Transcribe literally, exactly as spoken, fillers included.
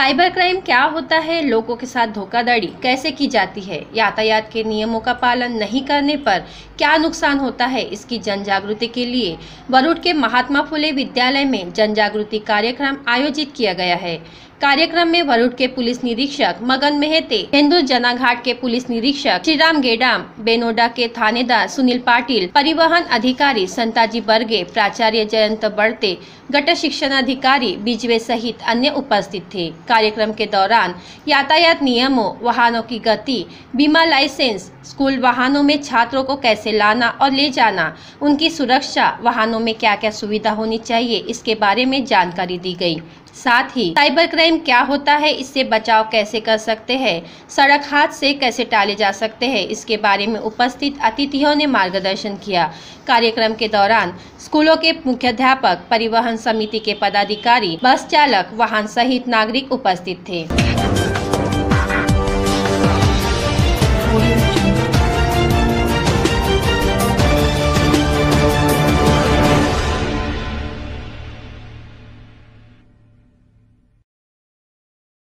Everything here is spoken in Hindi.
साइबर क्राइम क्या होता है, लोगों के साथ धोखाधड़ी कैसे की जाती है, यातायात के नियमों का पालन नहीं करने पर क्या नुकसान होता है, इसकी जन जागृति के लिए वरुड के महात्मा फुले विद्यालय में जन जागृति कार्यक्रम आयोजित किया गया है। कार्यक्रम में वरुड के पुलिस निरीक्षक मगन मेहते, हिंदू जनाघाट के पुलिस निरीक्षक श्रीराम गेडाम, बेनोडा के थानेदार सुनील पाटिल, परिवहन अधिकारी संताजी बर्गे, प्राचार्य जयंत बढ़ते, गट शिक्षण अधिकारी बिजवे सहित अन्य उपस्थित थे। कार्यक्रम के दौरान यातायात नियमों, वाहनों की गति, बीमा लाइसेंस, स्कूल वाहनों में छात्रों को कैसे लाना और ले जाना, उनकी सुरक्षा, वाहनों में क्या क्या सुविधा होनी चाहिए, इसके बारे में जानकारी दी गई। साथ ही साइबर क्राइम क्या होता है, इससे बचाव कैसे कर सकते हैं, सड़क हादसे कैसे टाले जा सकते हैं, इसके बारे में उपस्थित अतिथियों ने मार्गदर्शन किया। कार्यक्रम के दौरान स्कूलों के मुख्याध्यापक, परिवहन समिति के पदाधिकारी, बस चालक, वाहन सहित नागरिक उपस्थित थे।